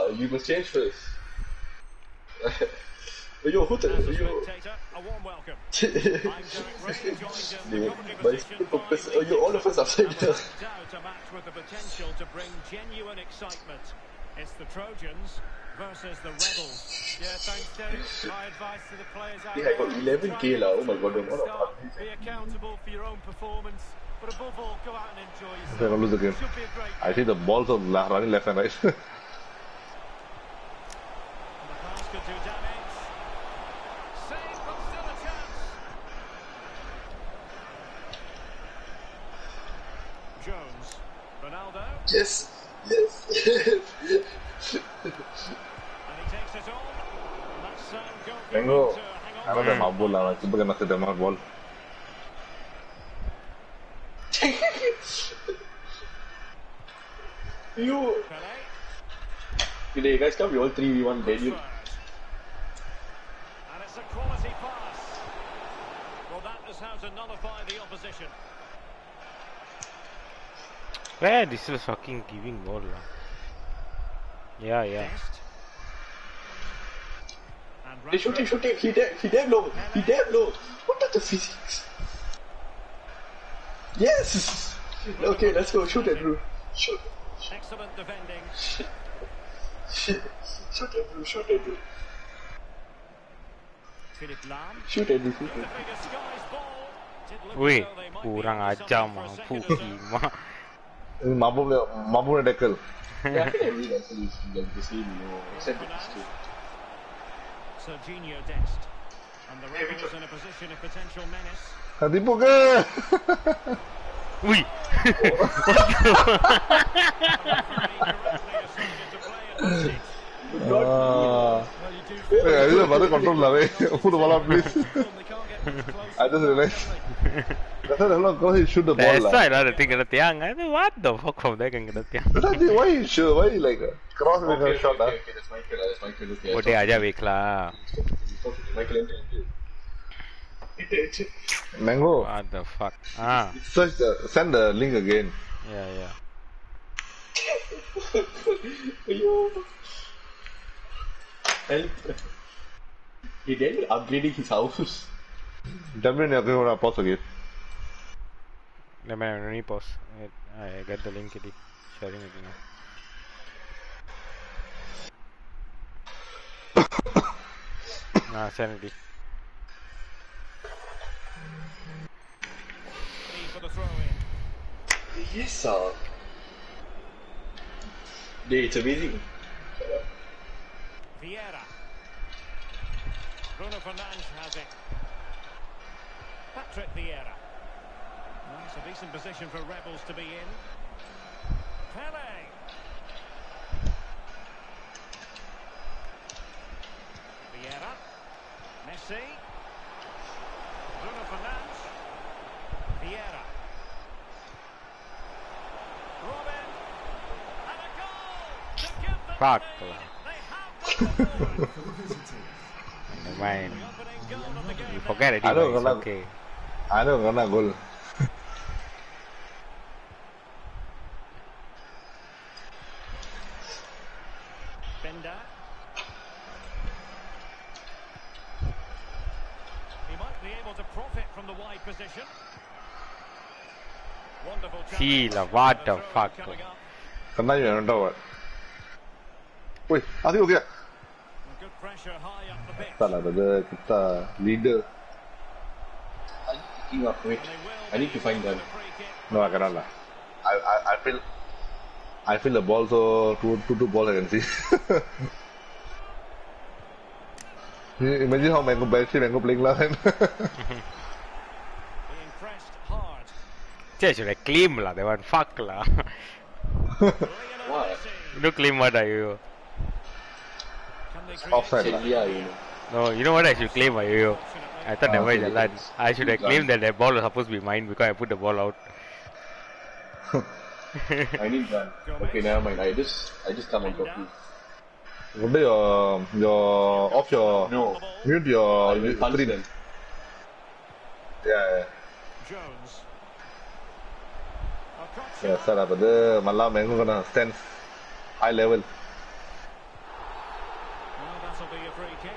you must change first. Yo, who the? Yo. A warm welcome. You all of us upside down. A match with the potential to bring genuine excitement. It's the Trojans versus the Rebels. Yeah, thanks, Terry. My advice to the players out I got 11k lah. Oh my god, be accountable for your own performance, but above all, go out and enjoy yourself. They're gonna lose the game. I see the balls are running left and right. The pass could do damage. Save, but still a chance. Jones, Ronaldo. Yes. And he takes it on. And that's goal. Mango, I don't know how ball lah. Cuba kena set them ball. You. Today, guys, come. We all 3v1 Daniel. And it's a quality pass. Well, that is how to nullify the opposition. Where this is fucking giving ball lah. Yeah. They shoot him. He damn low. What are the physics? Yes. Okay, let's go. Shoot it, bro. Shoot. Excellent defending. Shoot it, bro. Philip Lam. Shoot it. The bigger Sky's ball. Weh, kurang ajar mampu Kima. Mampu na tackle. Yeah, I think every tackle is like the same, except for this two. Serginho Dest. And the Rebels in a position of potential menace. Tipu ke? Wih. Ini baru control lah, weh. Put the ball up, please. I just realized. That's why he shoot the ball. That's why the thing kena tiang. I mean, what the fuck from there can kena tiang? Why he shoot? Why he like cross with a shot? Okay, that's my kill. Okay, Boleh aja wek lah. Michael, Mango. What the fuck? Send the link again. Yeah. Help. He did upgrading his house. Definitely I'm gonna pause again. Let me only pause. I got the link already. Sharing it now. Send it. For the throw in. Yes, sir. Yeah, it's amazing. Vieira. Bruno Fernandes has it. Patrick Vieira. Well, it's a decent position for Rebels to be in. Pele. Vieira. Messi. Bruno Fernandes. Vieira. Robin. And a goal to give them Fuck. the lead. They have the ball. Never mind. The opening goal of the game. You forget it. I don't It's know. okay. I don't gonna goal. Bender. He might be able to profit from the wide position. Wonderful challenge. See lah, what the fuck? Coming up. Kena you don't know what. Wait, I think okay. Good pressure high up the pitch. Kita lah, kita leader. I'm picking up. Wait, I need to find them. No, I cannot lah. I feel the ball so two balls I can see. Imagine how Mango playing last time. Being pressed hard. Che, should I claim lah? That one fuck lah. What? You claim what are you? Can they create Offside lah. Yeah, you know. No, you know what I should claim are you? I thought never okay, jalan. I should have claimed that the ball was supposed to be mine because I put the ball out. I need run. Okay, never mind. I just come on top of you. What your off your No. mute your I will punch screen. them. Yeah. Jones. Yeah, sir, but the Mango gonna stand high level. a free kick.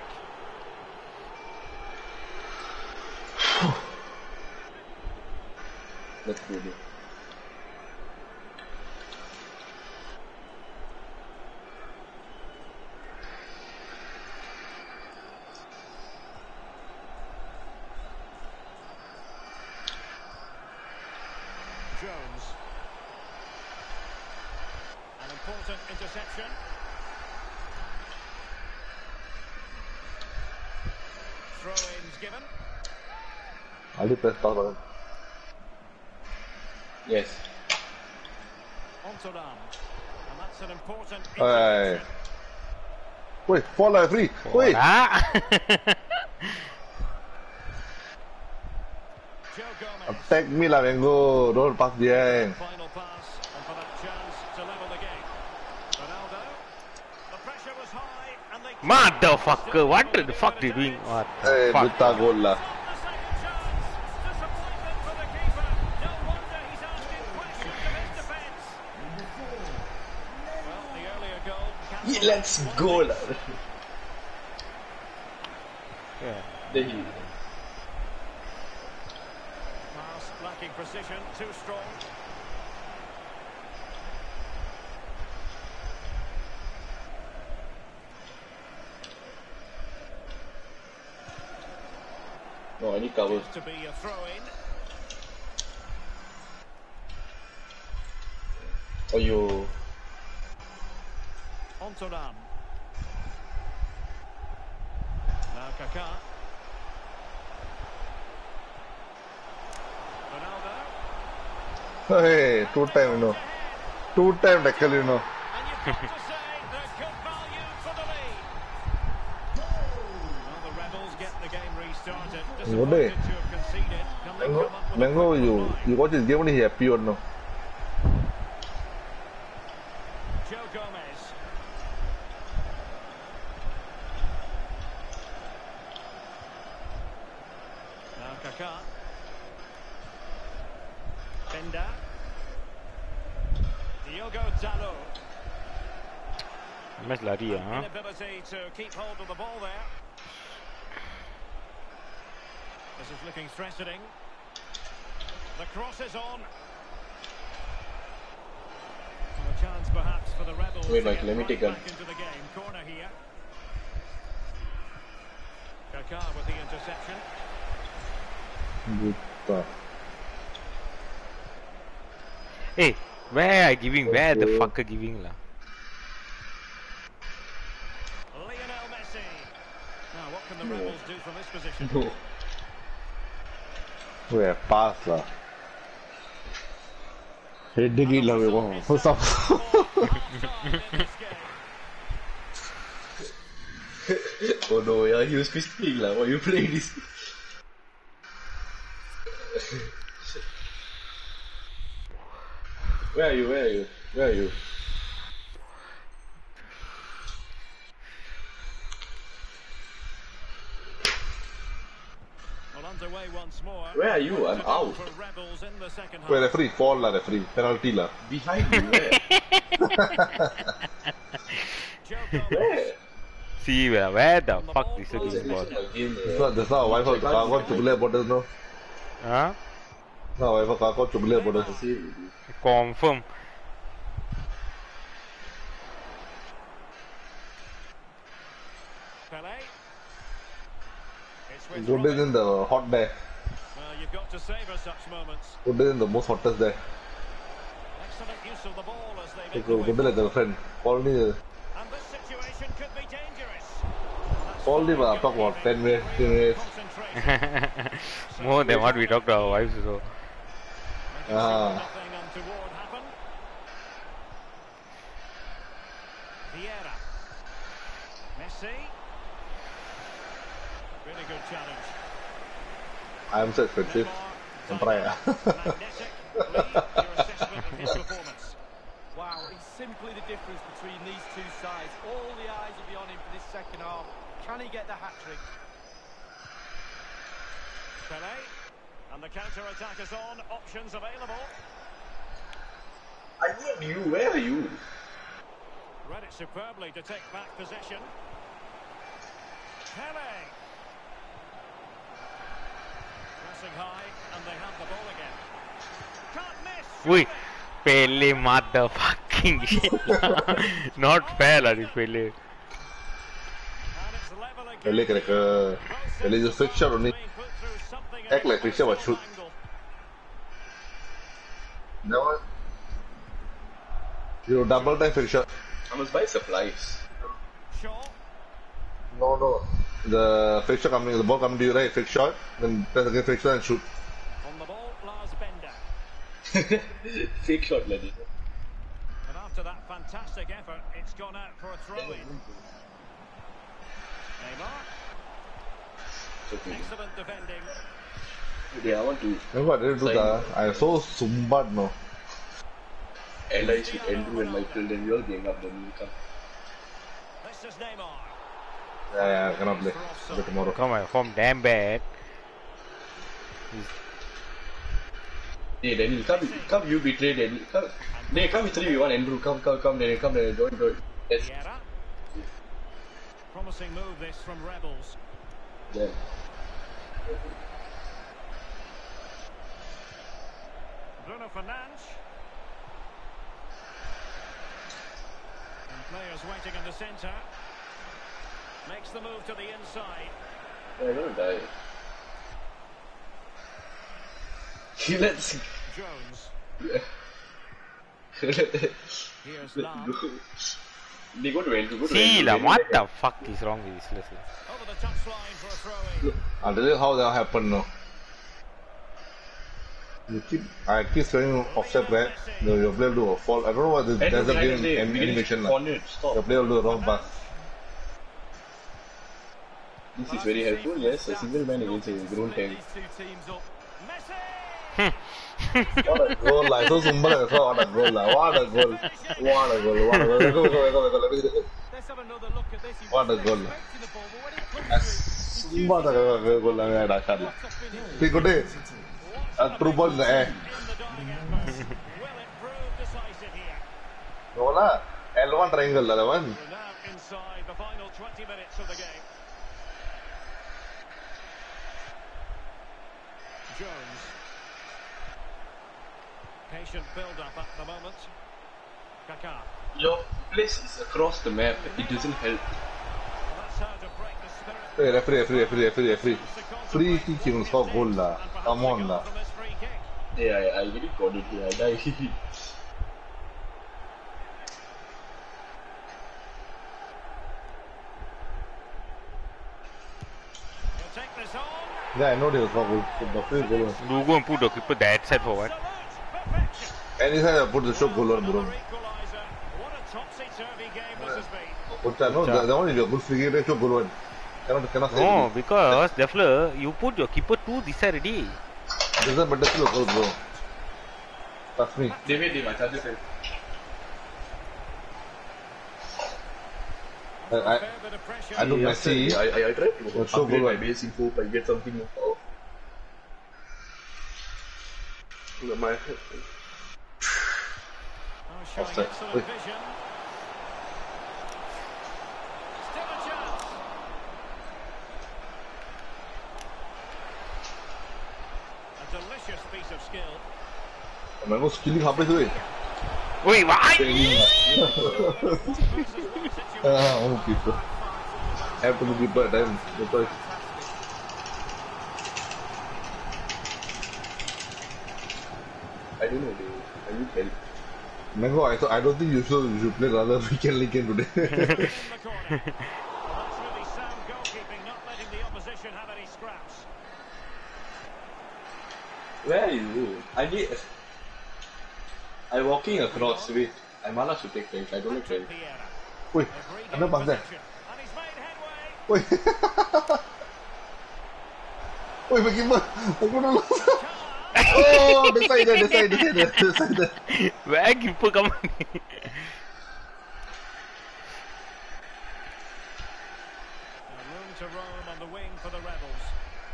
That's good. Jones. An important interception. Throw-ins given. I'll do press power button. Yes. Onto Ram. And that's an important Hey. interception. Wait, fall like free. Wait. Ah. Joe Gomez. Attack me lah, Mango. Don't pass behind. Final pass, and for that chance to level the game. Ronaldo. The pressure was high, and they... Motherfucker, what the fuck they doing? What Hey, the fuck? Buta goal lah. The second chance. Disappointment for the keeper. No wonder he's asking questions of his defence. Well, the earlier goal... Yeah, let's go lah. Yeah. There he. Pass lacking precision, too strong. No, I need cover. To be a throw-in. Ayo. Onto Ram. Now Kaká. Ronaldo. Hey, two time, you know. Two time tackle, you know. And you've got to say they're good value for the lead. Well, the Rebels get the game restarted. Disappointed to have conceded. Can they come up with a Mango, quick you reply? watch this game only happy or no? Joe Gomez. Now Kaká. Benda. Diogo Dalot. Match lari ah. Inability to keep hold of the ball there. This is looking threatening. The cross is on. And a chance perhaps for the Rebels Wait, to Mike, get let me right take a- back into the game. Corner here. Kaká with the interception. Buta. Hey, where I giving? Where the fucker giving lah? Lionel Messi. Now what can the Rebels do from this position? No. Wait, pass lah. Heading it lah, Mango. What's up? Oh no, yeah, he was fisting lah. Why you playing this? Where are you? Where are you? Where are you? Well, underway once more. Where are you? I'm out. For Rebels in the second half. Wait, referee, fall lah, referee. Penalty lah. Behind you, where? Joe Gomez. Where? See where the fuck this is This going ball? again, That's not wife of Kakon Chubule borders, no? Huh? No, wife of Kakon Chubule borders. Confirm. Pelé. It's with Good days in the hot day. Well, you've got to savour such moments. Good days in the most hottest day. Excellent use of the ball as they make Good day like girlfriend. Call me. And this situation could be dangerous. Call me, but talk about 10 minutes, 10 minutes. Concentration. More than what we talked to our wives so. Making sure nothing untoward happened. Vieira. Messi. Really good challenge. I am so expensive. Neymar, Try. magnetic. Lee, your assessment of his performance. Wow, it's simply the difference between these two sides. All the eyes will be on him for this second half. Can he get the hat-trick? Pelé. And the counter-attack is on. Options available. I need you. Where are you? Read it superbly to take back possession. Pele. Pressing high, and they have the ball again. Can't miss. Wait, Pele motherfucking shit. Not fair, lah, this Pele. And it's level again. Pele cracker. Pele just fake shot only. Being put through something Act like fake shot but shoot. angle. That one. You double time fake shot. I must buy supplies. Shaw. No. The fake shot coming, the ball coming to you, right? Fake shot. Then press again fake shot and shoot. On the ball, Lars Bender. Fake shot, lady. And after that fantastic effort, it's gone out for a throw-in. Neymar. Okay. Excellent defending. Yeah, I want to. Remember what I didn't do that? I so sumbad no. Allies with Andrew and Michael, then we all gang up, then we come. This is Neymar. Yeah, I cannot play. Play tomorrow. Come on, form damn bad. Hey, Daniel, come you betray Daniel. Come with 3v1, Andrew. Come, Daniel, come, Daniel. Don't. Yes. Vieira. Promising move this from Rebels. Yeah. Bruno Fernandes. And players waiting in the centre. Makes the move to the inside. I'm gonna die. Let's. Jones. Here's Lam. They go to Andrew. See, lah, what the fuck is wrong with this lesson? Over the touchline for a throw-in. I'll tell you how that happened now. I keep saying offset right. Your player will do a fall. I don't know what this there's a game animation like. Your player will do a wrong pass. This is very helpful, yes. A single man against a grown tank. These two teams up. Messi! What a goal, like so simple. What a goal, like what a goal. What a goal. What a goal. Go. Let's have another look at this. He What a wasn't goal. expecting the ball, but when it comes through, Simba the goal, like that. Shot. See, good day. A true ball in the air. In the dying embers. Will it prove decisive here? No lah. L1 triangle, that one. We're now inside the final 20 minutes of the game. Jones. Patient build-up at the moment. Kaká. Your place is across the map. It doesn't help. That's how to break the spirit. Hey, referee. Free kick, you will score goal lah. Come on lah. From this free kick. Yeah, I really got it here. I die. He'll take this on. Yeah, I know they will score goal. The free goal. You go and put the keeper that side for what? Absolute perfection. Any side I put the shot goal on, bro. Another equaliser. What a topsy-turvy game this has been. Put that, no, that one is a good free kick, they shot goal on. Cannot say. No, because Defler, you put your keeper to this side already. This is a better still goal, bro. Trust me. David, my charges. Fair bit of pressure. I do Messi. I tried to Show upgrade goal my on. base info, but I get something more. My Oh, showing Offside. excellent Wait. vision. Still a chance. A delicious piece of skill. Man was killing halfway through it. Wait, why? Oh, people. Have to be keeper at time. Because I don't know, I need help. Mango, I don't think you should play rather weekend league game today. In the corner. Well, that's really sound goalkeeping, not letting the opposition have any scraps. Where is you? I'm walking across. Wait, I'm allowed to take time. I don't like time. Vieira. Wait, Agreed ano in pass there? possession. And he's made headway. Wait. Wait, my keeper. I'm gonna lose. Oh, decided. Where keeper come on? Room to roam on the wing for the Rebels.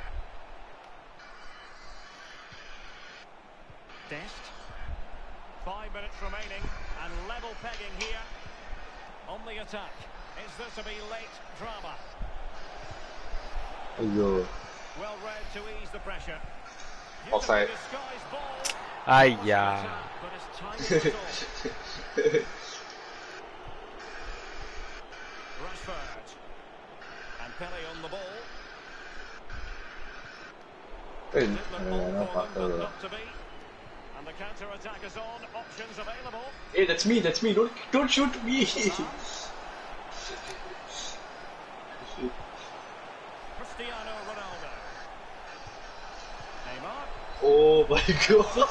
Dest. 5 minutes remaining and level pegging here. On the attack. Is this to be late drama? Ayo. Well read to ease the pressure. Offside. Disguised ball. Ayah. But it's timing was all. Rashford. And Pele on the ball. Eh, Did look all no, for them, but no. not to be. And the counter-attack is on. Options available. Hey, that's me. Don't shoot me. Cristiano Ronaldo. Neymar. Oh my god.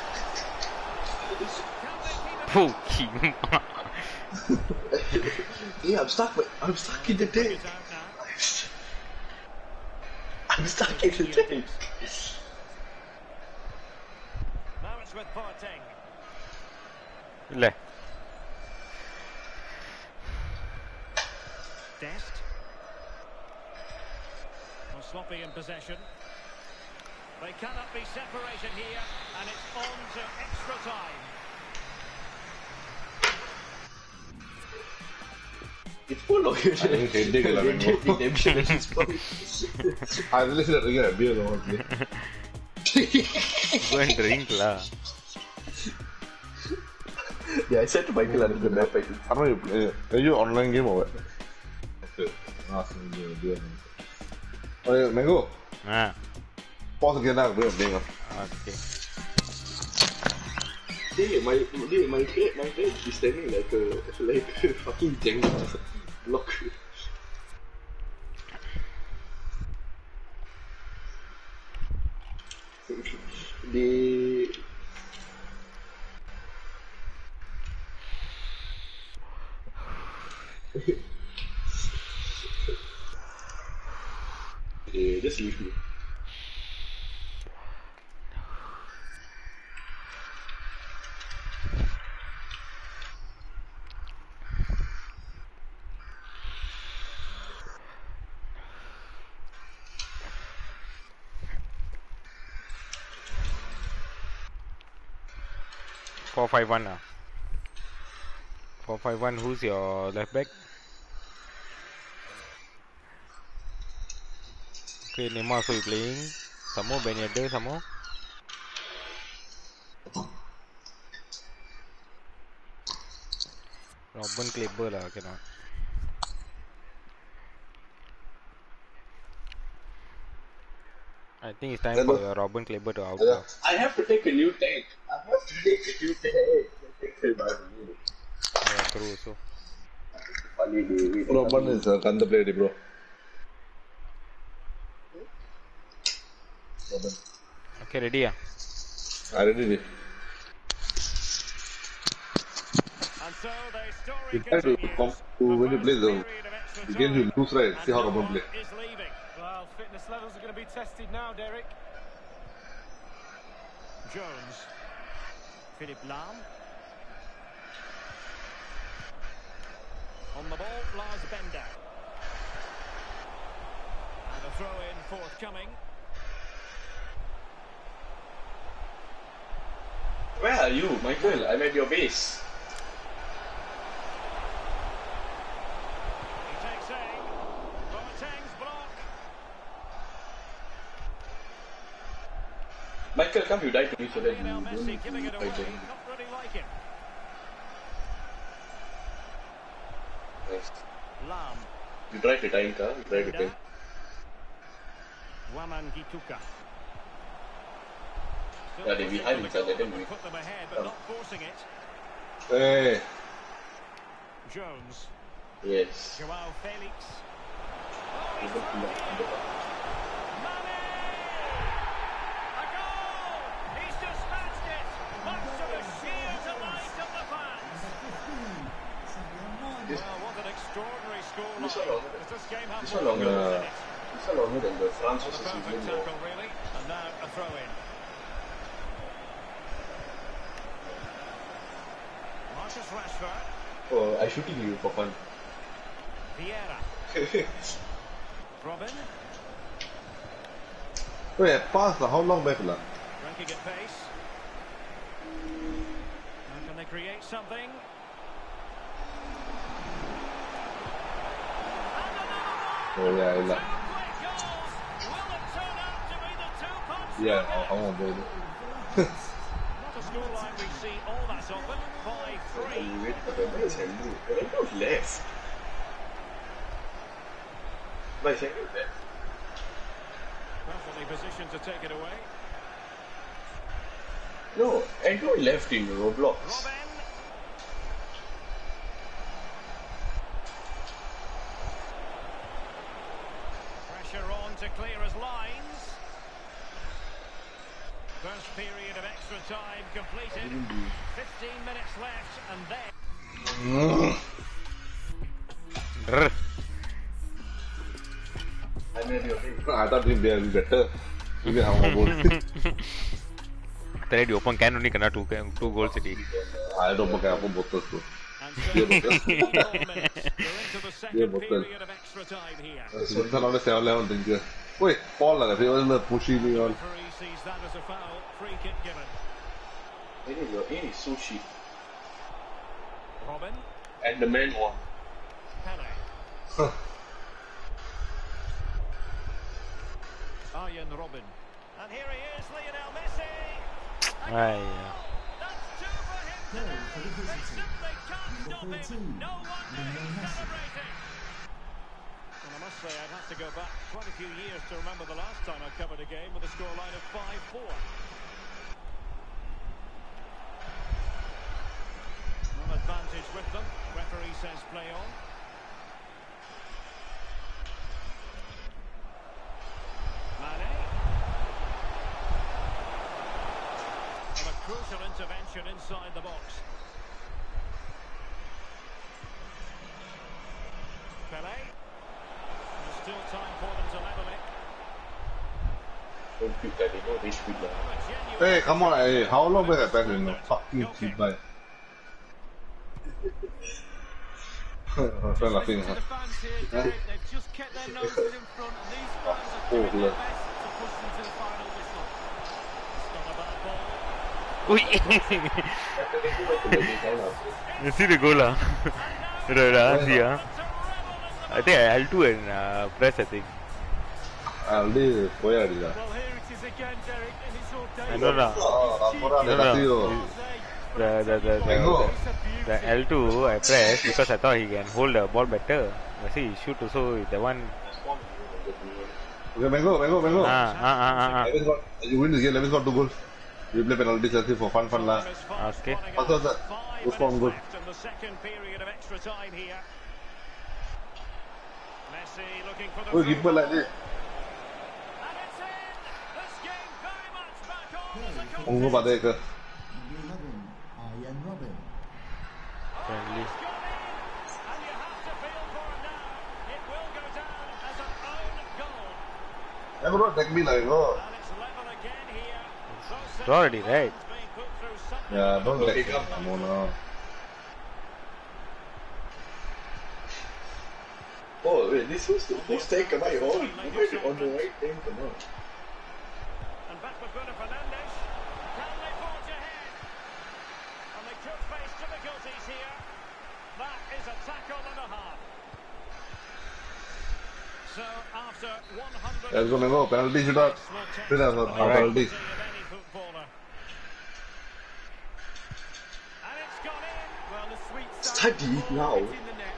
Fucking. Hey, I'm stuck in the tank. It's out now. I'm stuck in the tank. Now it's with Boateng. Le. Dest. Well, sloppy in possession. They cannot be separated here, and it's on to extra time. It's full of you. Redemption at this point. I really said that again. Beer no. Go and drink lah. Yeah, I said to Michael under the map. I don't know you play. Are you online game or what? Okay. Ask me beer. Okay, Mango. Ah. Pause again now. Beer playing. Okay. Hey, my head is standing like a fucking Jenga block. Yeah, just leave me. Four 4-5-1 now. 4-5-1. Who's your left back? Okay, Neymar also playing. Some more Ben Yedder, some more. Robin Kleber lah, cannot. I think it's time for Robin Kleber to out. I have to take a new tank. Yeah, true so. Robin is a Kanda player, bro. Robin. Okay, ready ah? I ready. And so the story You try to when you play the game, you lose, right? See how Robin play. is leaving. Well, fitness levels are going to be tested now, Derek. Jones. Philippe Lahm. On the ball, Lars Bender. And a throw-in forthcoming. Where are you, Michael? I'm at your base. He takes aim. Boateng's block. Michael, come, you die to me so that you Lionel don't Messi giving it away. fight them. Not really like it. Nice. Lahm. You try to time, car. You try to time. Waman Gituka. Yeah, they behind each other, then we Put them ahead, but not forcing it. Hey. Jones. Yes. Joao Felix. You don't feel like Mane! A goal! He's dispatched it! Much to the sheer delight of the fans. Well, what an extraordinary scoreline. This game has this more one longer. goals in it. This is longer than the France Well, a versus perfect England. tackle, really. And now a throw-in. Marcus Rashford. Oh, I shooting you for fun. Vieira. Robin. Wait, pass. How long back lah? Ranking at pace. Now can they create something? Oh yeah, Two yeah. quick goals. Yeah, I'm on board. Not a scoreline we see all that often. 5-3. Wait for them. Where's Andrew? Andrew left. But is Andrew left? Perfectly positioned to take it away. No, Andrew left in Roblox. Robin. Pressure on to clear his lines. First period of extra time completed. 15 minutes left and then... I thought we'd be better. We have a goal. Today you open can only two goals city. I don't know both those two. And so we're into the second period of extra time here. So it's another 7-11 thing. Wait, Paul, if he was pushing me on. Referee sees that as a foul. Free kick given. Any sushi. Robin. And the man won. Pele. Arjen Robben. And here he is, Lionel Messi. Aye. That's two for him today. They simply can't stop him. No wonder he's celebrating. Well, I must say, I'd have to go back quite a few years to remember the last time I covered a game with a scoreline of 5-4. An advantage with them. Referee says play on. Mane. And a crucial intervention inside the box. Pele. There's still time for them to level it. Don't quit that, they know they should Hey, come on, hey, how long will I back in the fucking cheap by? I'm laughing, huh? The fans here, Derek, they've just kept their noses in front, and these fans are doing their best to push them to the final whistle. It's not a bad ball. Ui. You see the goal, I think L2 and press, I think. I'll leave where is that? Well, here it is again, Derek, and it's all day. I know now. The L2 I pressed because I thought he can hold the ball better. I see he shoot also the one. Okay, Mango. You win this game, Levis got 2 goals. We play penalty Chelsea for fun lah. Okay. Also, the score goal. The second period of extra time here. Messi looking for the Oh, keeper like this. and it's in. This game very much back on as a Ungu pada ke? Arjen Robben. Friendly. It's gone in, and you have to feel for it now. It will go down as an own goal. I'm not take me like no. And it's level again here. It's already right. Being put through something. Yeah, don't take me. Come on now. Oh, wait, this was the first take am I on? Am I on the right thing or not? And back with Bruno Fernandes. Can they forge ahead? And they could face difficulties here. That is a tackle and a half. So after 100 Let's go, Mango. Penalty shootout. Penalty. of any footballer. And it's gone in. Well, the sweet Study now. in the net.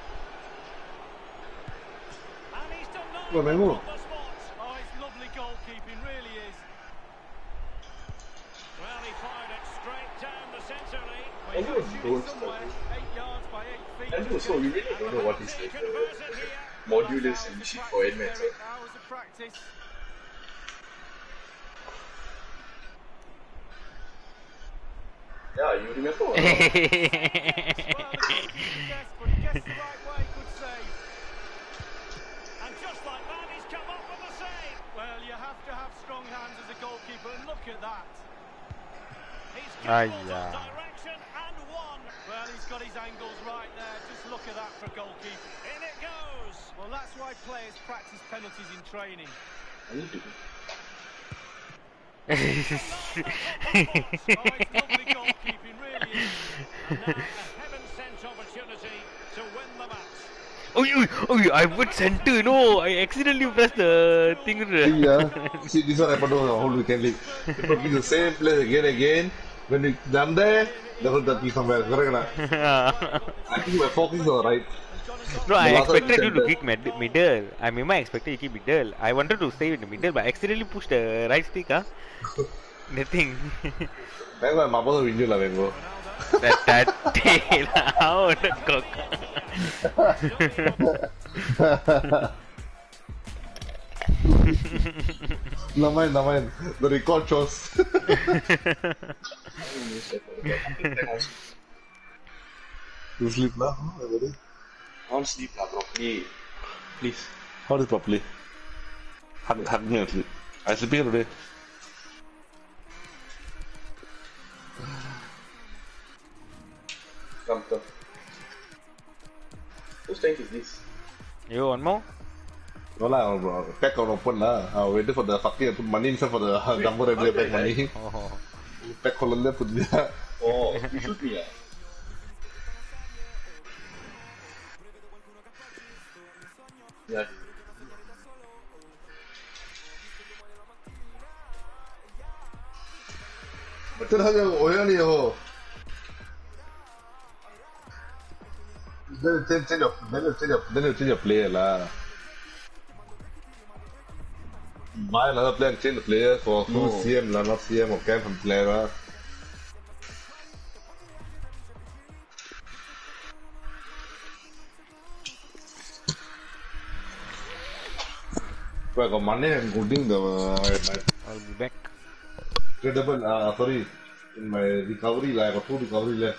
And he's done nothing Go, Mango. on the spot. Oh, it's lovely goalkeeping, really is. Well, he fired it straight down the centre league. Well, you've got to shoot it somewhere. 8 yards by 8 feet. And also, we really don't know what is like Converted here. modulus and shit for NMAX. Hours of practice. Yeah, you remember or not? Well, he guessed, but he guessed the right way. Good save. And just like that, he's come up with the save. Well, you have to have strong hands as a goalkeeper, and look at that. He's Ay, gambled yeah. on direction and won. Well, he's got his angles right there. Just look at that for a goalkeeper. In it goes. Well, that's why players practice penalties in training. I need to. Oh, it's lovely goalkeeping, really is. And now a heaven-sent opportunity to win the match. Oh, I put center. No, I accidentally pressed the thing. See, this one happened to the whole weekend league. People do the same play again and again. When you done there, they will touch you somewhere. Correct? I think my focus is alright. No, I expected you to kick middle. I remember I expected you to kick middle. I wanted to stay in the middle, but I accidentally pushed the right stick. The thing. Mango, my mother win you lah, Mango. That tail. How the cock? No mind. The record shows. You sleep now? I want to sleep properly. Please. How is properly? Hug me and sleep. I sleep here today. Come. Whose tank is this? You want more? No lah, pack on open lah. I waited for the fucking put money inside for the Dumbo regular pack money. Oh. Pack color put there. Oh, you shoot me. Yeah. 어쩌라고 오현이요. Then you player lah. Buy another player and change the player for CM lah, not CM or camp from player lah. So I got money and gooding the I'll be back. tradable. Sorry, in my recovery lah, I got 2 recovery left.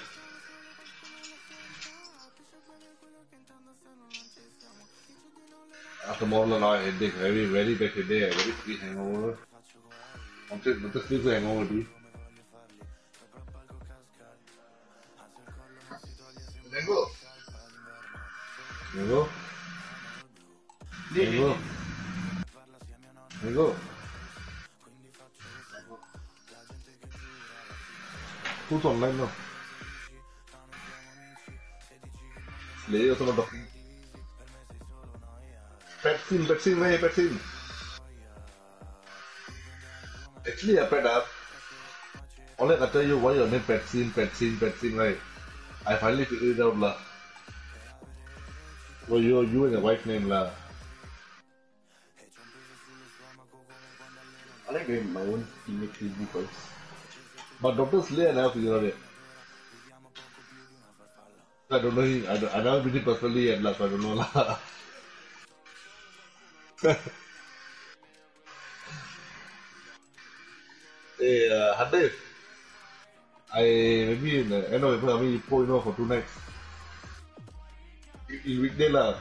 Tomorrow now I headache, very bad headache, very sleep hangover. I'm just sleep hangover dude. Mango. Who's online now? Slay also not talking. Petsin. Actually, I pet up. Only I tell you why your name Petsin, right? I finally figured it out lah. So you and your wife name lah. I like doing my own teammate Facebook calls. But Dr. Slay I never figured out it. I don't know him. I never meet him personally and so I don't know lah. Hey, Handev. Maybe in the end of April, I mean, you pour for 2 nights. In weekday lah.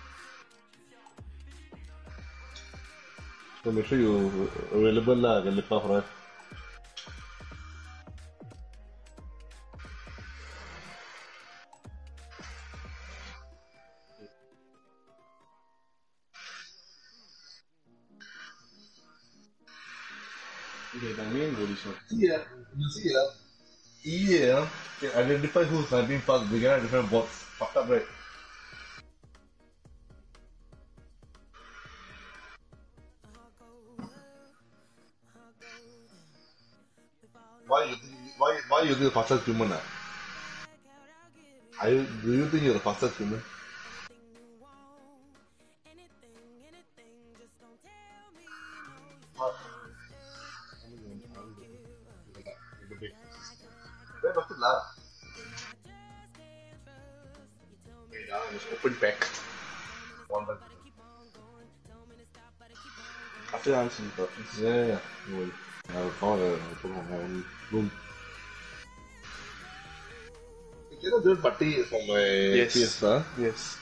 So make sure you available lah, can lepak for us. Okay, my main goal is not. Yeah, you see EA can identify who's sniping fast. They can have different bots. Fucked up, right? Why you think the fastest human? Do you think you're the fastest human? Where was it lah? Okay, now I must open pack. One back. After I'm sleep. Yeah. I'll call the room. You know this party from my PS, huh? Yes.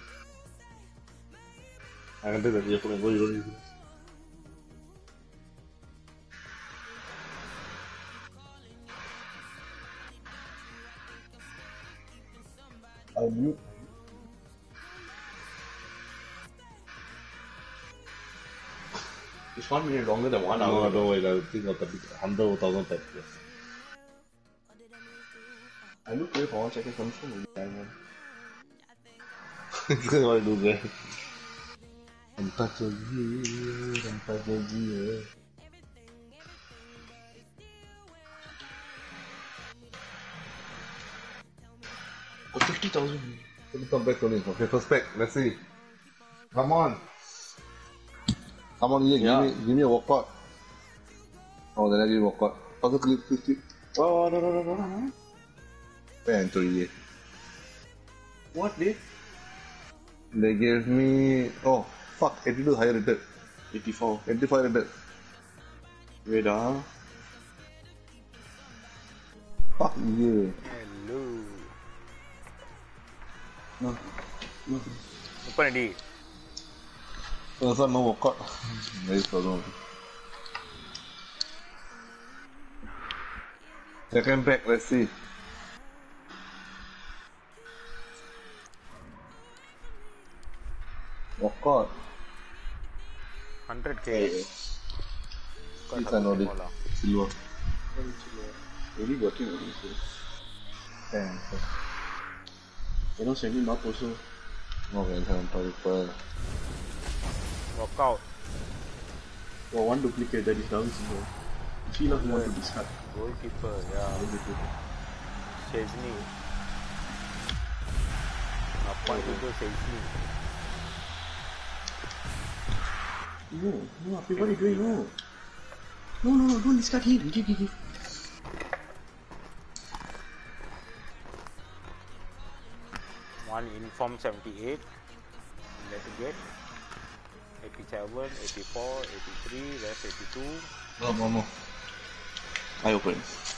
I can take that earphone and go, you don't use it. I'll mute. It's 1 minute longer than 1 hour. No, don't worry, I think I'll cut it 100,000 times. Yes. I looked away for 1 second, confirm will be time. That's what I do there. Untouchable. Oh, 50,000. Let me come back to me. Okay, first pack. Let's see. Come on. Come on, Yeah. give me a walkout. Oh, then I give you a walkout. Also, click. Oh, no. Entry. What, dude? They gave me. Oh, fuck. 82 higher rated. 84. 85 rated. Wait, Fuck you. Hello. No. Open a D. There's no walkout. Nice problem. Second pack, let's see. Walkout. 100k. Please, I know this. Silver. Really working on this. Thanks. You know, sending up also. Okay, I'm Walk out. For one duplicate that is down zero. Feel like you want to discard. Goalkeeper, yeah. Chesney. Appoint to go Chesney. No, Afi, what are you doing? No, don't discard him. Give. One inform 78. Let it get. 87, 84, 83, rest 82. No. I open.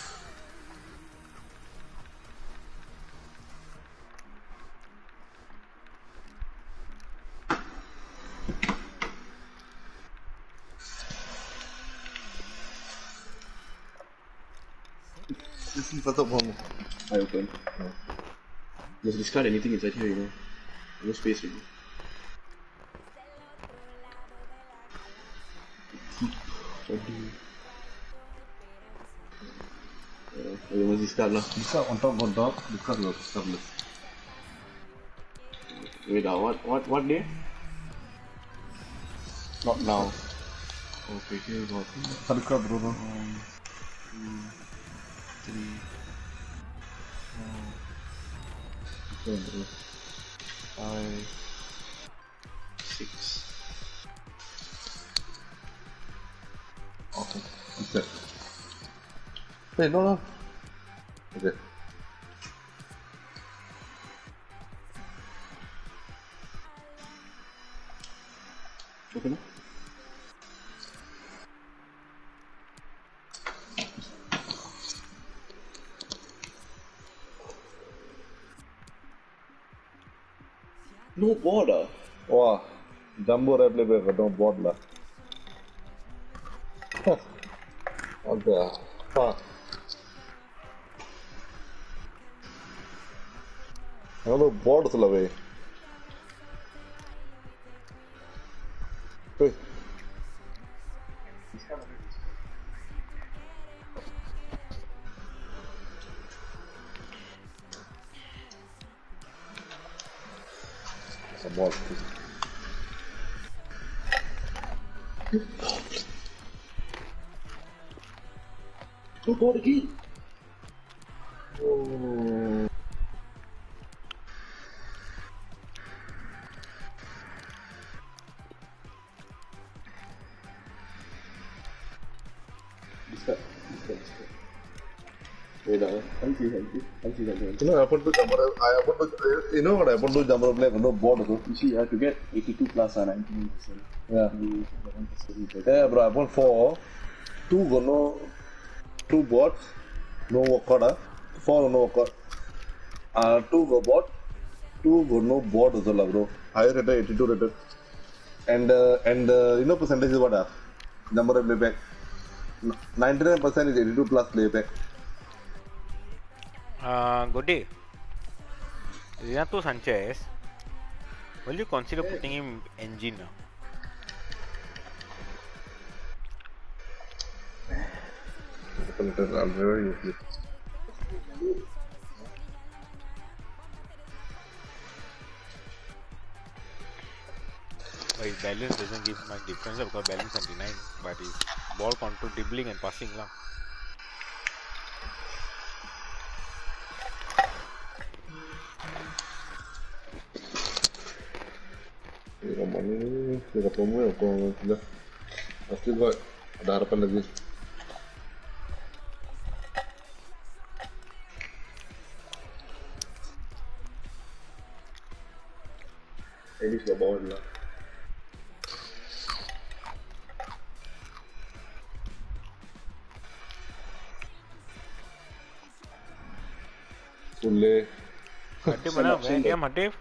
This is first of all. I open. Just discard anything inside here, you know. No space really. You must discard lah. This is on top, because you are established. Wait, what day? Not now. Okay, here we go. Sarika, bro. 3, 4, 5, 6. Okay. Okay. Hey, no. Okay. Okay, no? No border. Wow. Jumbo replay paper, don't board lah. What the fuck? Hello, board away. Hey. Some more. No border again. Oh. Discard. Wait, I'm see something. You know, I put to you know what I put to jumbo play, no board also. You see, I have to get 82 plus 19%. Yeah. Yeah, bro, I put 4. 2 go no. 2 boards, no walkout. 4 no walkout. 2 go board, 2 go no board also lah, bro. Higher rated, 82 rated. And you know percentage is what? Number of playback. 99% is 82 plus playback. Good day. Renato Sanchez. Will you consider putting him engine now? I'm very useless. But his balance doesn't give much difference because balance 99, but his ball control, dribbling and passing lah. Liga promo kau dah. Pasti got ada harapan lagi. Ini sudah bawa lah. Sulle. Madib mana? Dia Madib.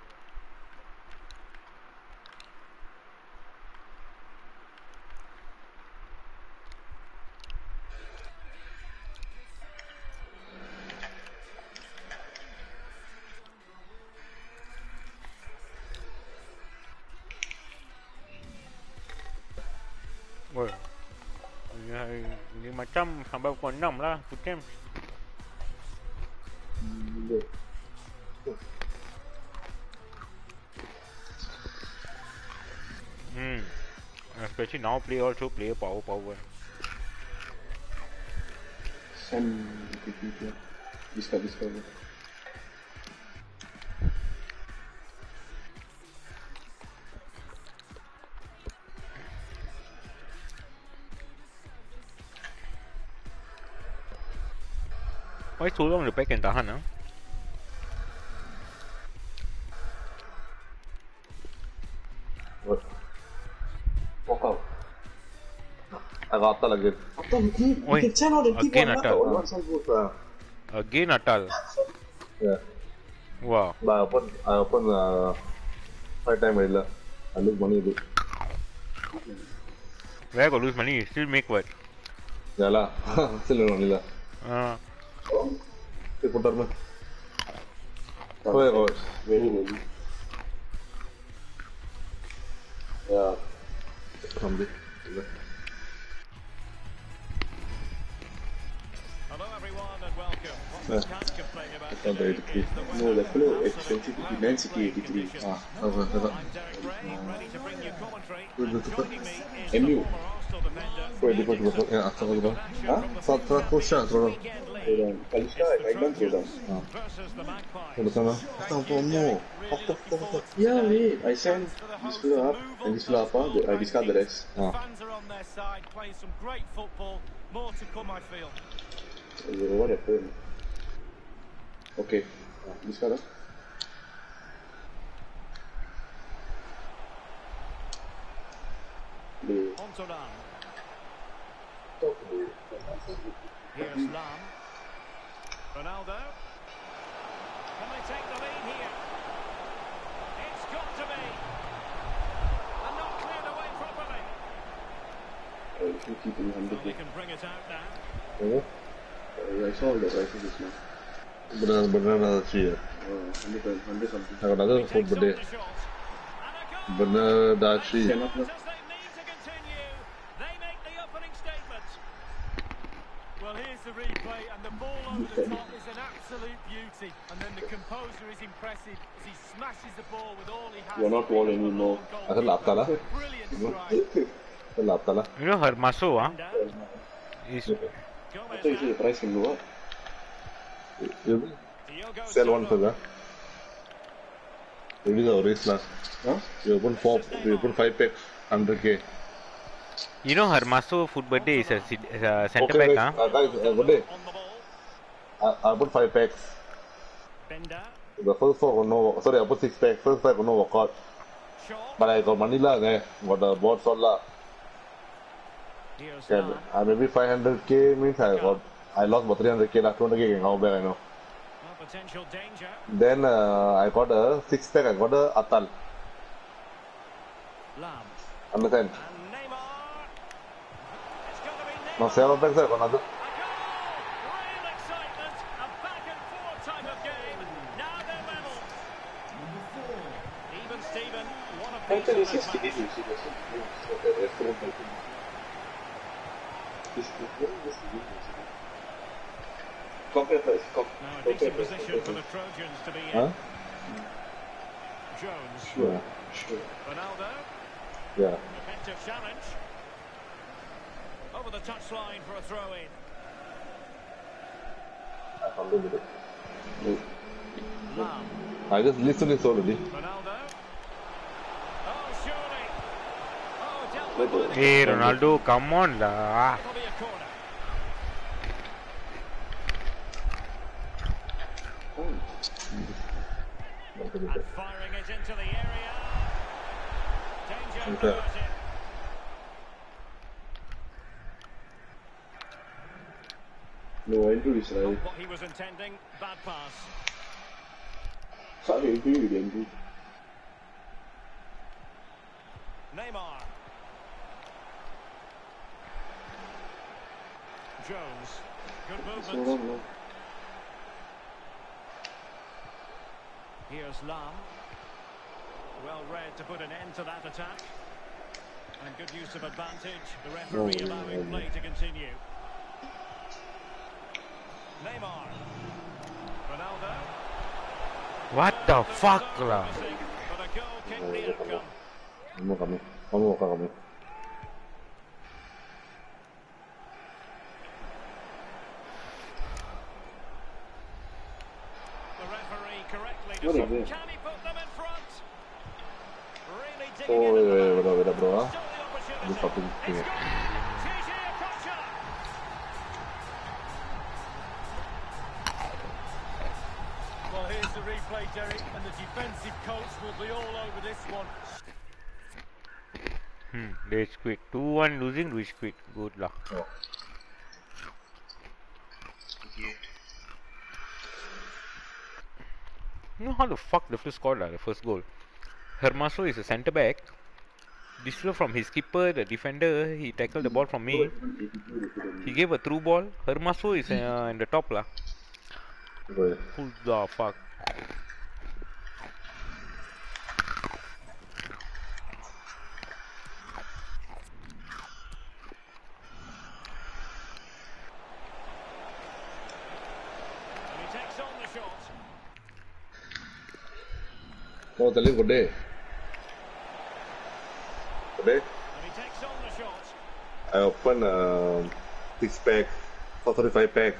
Woi, ini macam sampai pukul 6 lah, full time. Especially now play also play power. Some discover. Why so long the back can tahan ah? What? Walk out. I got Atal again. Oi, again Atal. Again Atal. Yeah. Wow. But I open 5 times already. I lose money a bit. Where I go lose money? Still make what? Yeah lah. Still only lah. Hey, put man. Oh my god. Very. Yeah. Come there. Hello everyone and welcome. What we can't complain about It's not very today is the No, weather. like fellow expensive Man City 83. Okay. I'm Derek Ray, ready to bring you commentary. Good. Joining me is MU. the former Arsenal defender. Wait, depois yeah, after the Satra puxa, throw. Throw down. Kalista, I don't throw down. Versus the Magpies. Hold on. Stop promo. Yeah, wait. I signed this fella up and this fella up. I discard the rest. Fans are on their side, playing some great football. More to come, I feel. What happened? Okay. Discard up. On to Lam. Here's Lam. Ronaldo. Can they take the lead here? It's got to be. And not cleared away properly. Keep in So they 100. can bring it out now. Oh, I saw all the prices just now. banana cheer. 100 something. I got another Takes food on birthday. the shot. And a goal. Banana cheer. Stand up As now. they need to continue, they make the opening statement. Well, here's the replay, and the ball over the top is an absolute beauty. And then the composure is impressive as he smashes the ball with all he has. You're not wall anymore. I said lapta la. Brilliant strike. Lapta la. You know Hermaso is I thought you said the price can go up. You Diogo sell one for Jota. that. It is our race last. Huh? You open 5 packs, 100k. you know Hermaso food birthday is a centre Okay, back guys, ah. good day. On the ball. I put 5 packs. Bender. The first 4 got no. Sorry, I put 6 packs. First 5 got no workout. Shot. But I got money lah. There, got the boards all lah. Here's Yeah, Lam. maybe 500k means I lost about 300k lah. 200k can come back, I know. Well, potential danger. Then I got a 6 pack. I got a Atal. Lam. Understand? And Neymar. It's got to be Neymar. Now 7 packs I got another. A goal! Real excitement. A back and forth type of game. Now they're level. Even Steven. One of I thought you these. said City. Compare first. Now a decent position for the Trojans to be in. Huh? Jones. Sure. Ronaldo. Yeah. Effective challenge. Over the touchline for a throw-in. I can't do it. Lam. I just listened it already. Ronaldo. Oh, surely. Oh, dealt with by the Hey Ronaldo, come on lah. It'll be a corner. And firing it into the area. Danger Okay. averted. No, Andrew is right. Not what he was intending. Bad pass. Can't agree with Andrew. Neymar. Jones. Good So movement. wrong, no. Here's Lam. Well read to put an end to that attack. And good use of advantage. The referee allowing play to continue. Neymar. Ronaldo. What the fuck lah? But a goal kept the outcome. Kamu. The referee correctly What is decided. it? Can he put them in front? Really Oh, digging into them. beda bro. Ah. Still the opportunity. This fucking It's thing. gone. TJ Okocha. Well, here's the replay, Derek, and the defensive coach will be all over this one. Rage quit. 2-1 losing, rage quit. Good luck. Oh. You know how the fuck the first scored the first goal? Hermoso is a centre back. This was from his keeper, the defender. He tackled the ball from me. He gave a through ball. Hermoso is in the top lah. Right. Who the fuck? And he takes on the shot. Oh, tell him good day. Good day. And he takes on the shot. I open 6 pack, 435 pack.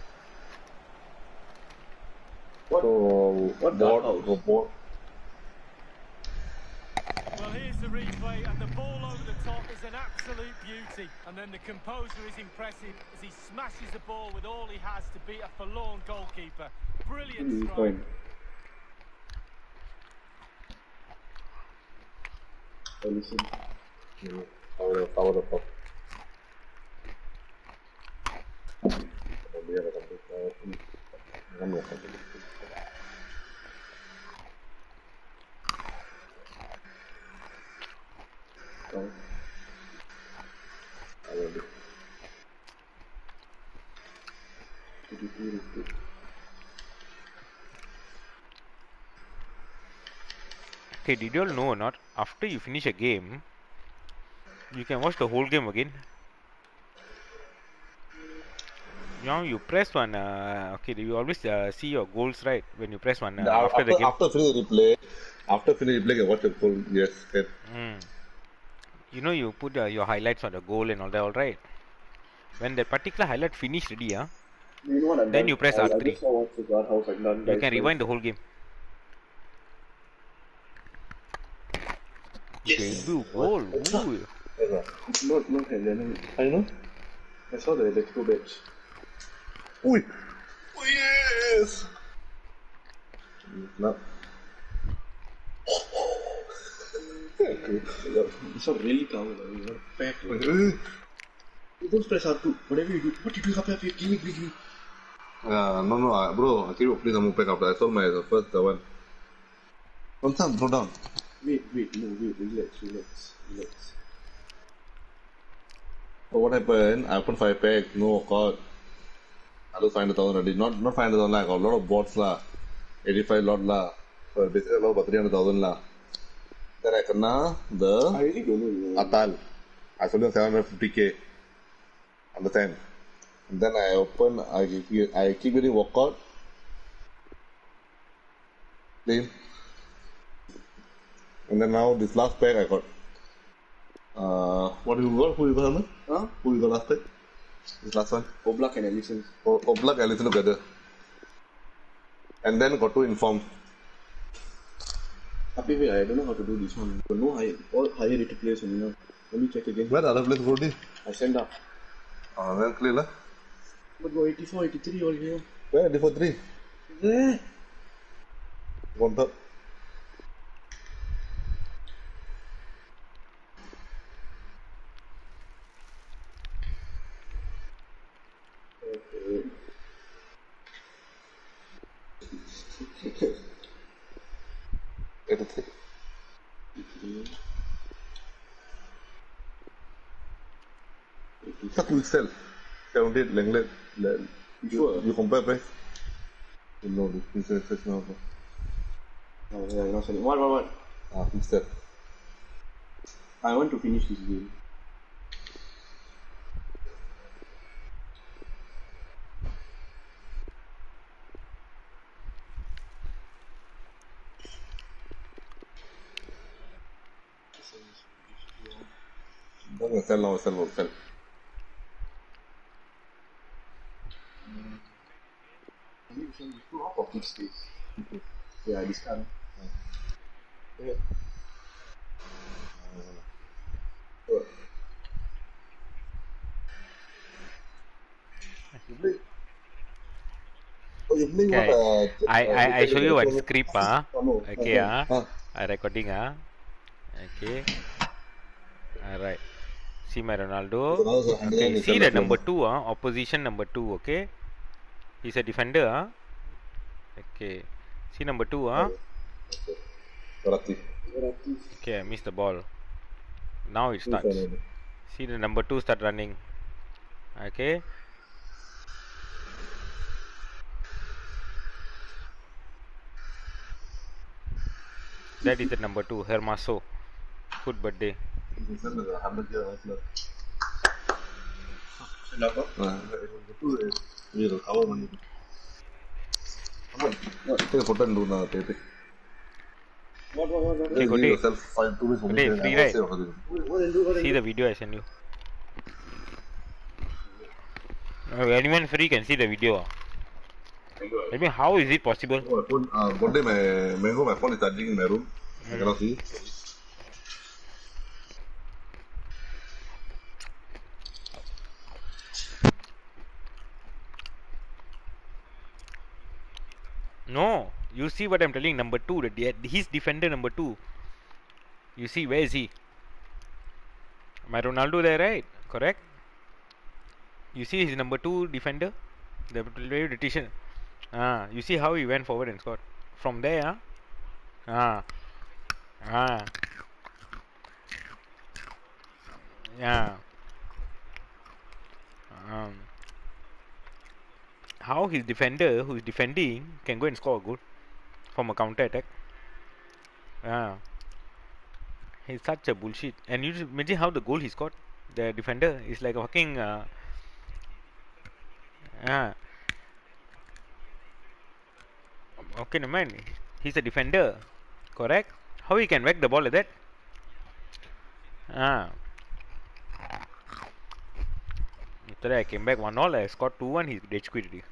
What? So, What board, dark house? board. Well, here's the replay, and the ball over the top is an absolute beauty. And then the composure is impressive as he smashes the ball with all he has to beat a forlorn goalkeeper. Brilliant strike. Fine. I listen. Power the pop. Okay, did you all know or not? After you finish a game, you can watch the whole game again. Now you press one. Okay, you always see your goals right when you press one after the game. After finish replay, I watch the full. Yes, okay. You know you put your highlights on the goal and all that, all right? When that particular highlight finished already, You know what I'm Then done? you press I R3. just saw what's the guard house I'm done. you guys, can guys. rewind the whole game. Yes. Debut goal. Ooh. Not Helen. I know. I saw the electro badge. Ui! Oh, yes! No. It's not really cover. It's not pack. You don't press R2. Whatever you do. What you do up here? Give me. No, bro. Please, I'm back up. I saw my first one. Don't throw down. Wait. Relax. So what happened? I opened 5 pack. No, God. I lose 500,000 already. Not 500,000 lah. I got a lot of bots lah. 85 lot lah. So basically about 300,000 lah. Then I kena the I really don't know. You know. Atal. I sold him 750k. Understand? And then I keep getting walkout. Then, and then now this last pack I got What you got? Who you got, Herman? Huh? Who you got last time? This last one? Oblak and Ellison. Oblak, Ellison together. And then got to inform. Wait, I don't know how to do this one. But no all higher rated players only now. Let me check again. Where the other place go to? I send up. Then clear lah. But go 84, 83 all here. Where? D for 3. There. One top. Chắc quick sell. 70 lenglet. Sure. You compare price? No, the quick sell is now. Oh, yeah, not selling. What? Quick sell. I want to finish this game. Don't sell now, sell. Two off of fixed space. Yeah, this kind. Yeah. Okay. I show you one script okay recording okay. Alright. See my Ronaldo. Okay. See the number 2 opposition number 2 okay. He's a defender okay. See number 2 okay, I missed the ball. Now it starts. See the number 2 start running. Okay. That is the number 2, Hermaso. Good birthday. Okay, good day. Good day, free right? See the video I send you. Anyone free can see the video. I mean, how is it possible? One day my phone is charging in my room. I cannot see. No, you see what I'm telling. Number 2, his defender number 2. You see, where is he? My Ronaldo there, right? Correct. You see his number 2 defender, the rotation. You see how he went forward and scored from there. Yeah. How his defender who is defending can go and score a goal from a counter attack. He's such a bullshit. And you just imagine how the goal he scored. The defender is like a fucking okay, no man. He's a defender, correct? How he can whack the ball like that? Today I came back 1-1. I scored 2-1. He's rage quit already.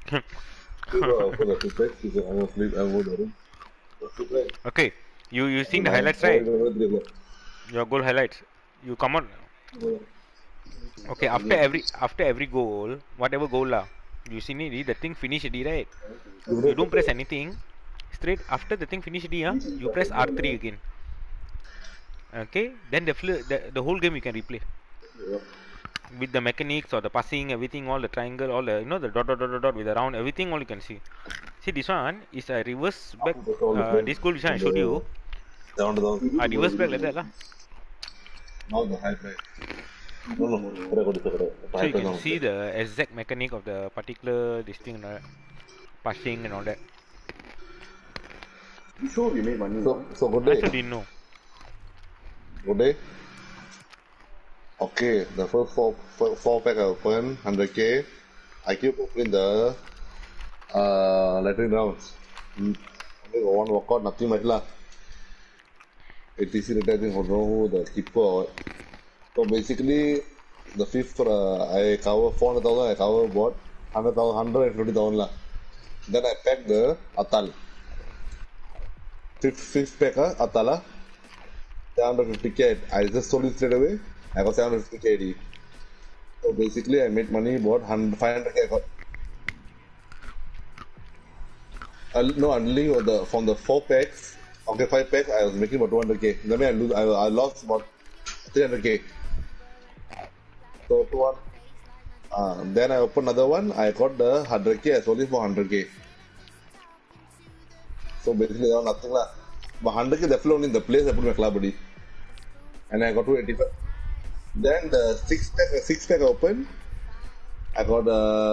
Okay, you seen the highlights, right? Your goal highlights. You come on. Okay, after every goal, whatever goal you see me, the thing finish already, right? You don't press anything. Straight after the thing finish already, you press R3 again. Okay, then the whole game you can replay. With the mechanics or the passing, everything, all the triangle, all the the dot with the round, everything, all you can see. See, this one is a reverse back. This goal which I showed you, a reverse back like that lah. Now the high play. So you can see the exact mechanic of the particular this thing, passing and all that. You sure we made money? So good I day. also didn't know. Good day. Okay, the first four pack I open 100k. I keep opening the lettering rounds. Only got one walkout, nothing much lah. ATC rated, I think, I don't know who the keeper or what. So basically, the fifth I cover 400,000. I cover what 100,000, 150,000 lah. Then I pack the Atal. Fifth pack Atala. 750k. I just sold it straight away. I got 750k AD. So basically, I made money about 500k. I got. No, I'm dealing from the 4 packs. Okay, 5 packs. I was making about 200k. Then I lost about 300k. So to one. Then I opened another one. I got the 100k. I sold it for 100k. So basically, there was nothing lah. But 100k definitely only in the place I put my club buddy. And I got 285. Then the six pack open. I got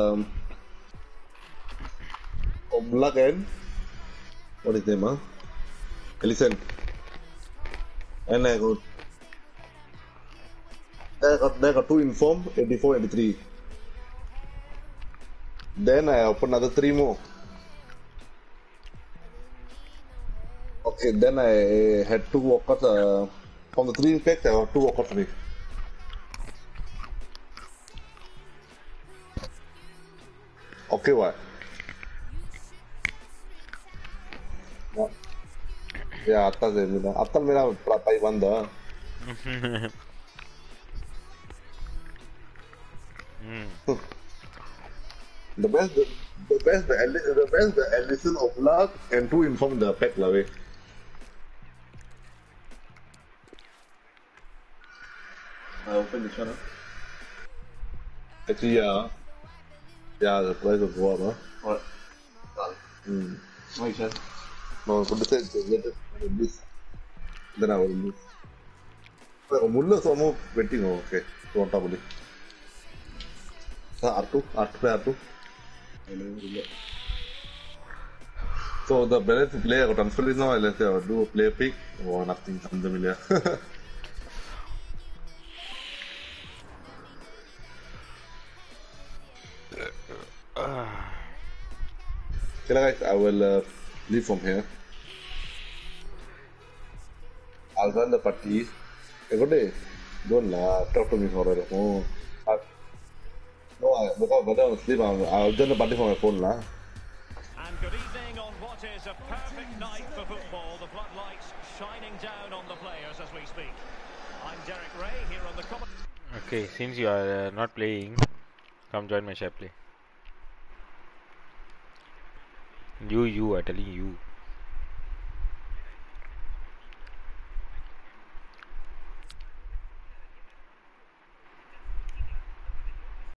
Oblak and what is his name? Ellison. And I got 2 inform, 84, 83. Then I opened another 3 more. Okay, then I had 2 walkouts. From the 3 packs, I got 2 walkouts for me. Okay, what? Yeah, Atal मेरा प्रापाई बंद है. The best, the Ellison of luck and 2 inform the pack la way. I open this one. Actually, yeah, the price will go up, huh? What? Why sir? No, so this this. Then I will lose. Mulla so mo betting okay. So on top of it. R2. So the balance play I got transfer is now. Let's say I do a play pick or nothing. Something million. Okay guys, I will leave from here. I'll run the parties. Hey, good day. Don't talk to me for a no, because I was asleep. I'll join the party from my phone lah. And good evening on what is a perfect night for football. The floodlights shining down on the players as we speak. I'm Derek Ray here on the comment. Okay, since you are not playing, come join my share play. You are telling you.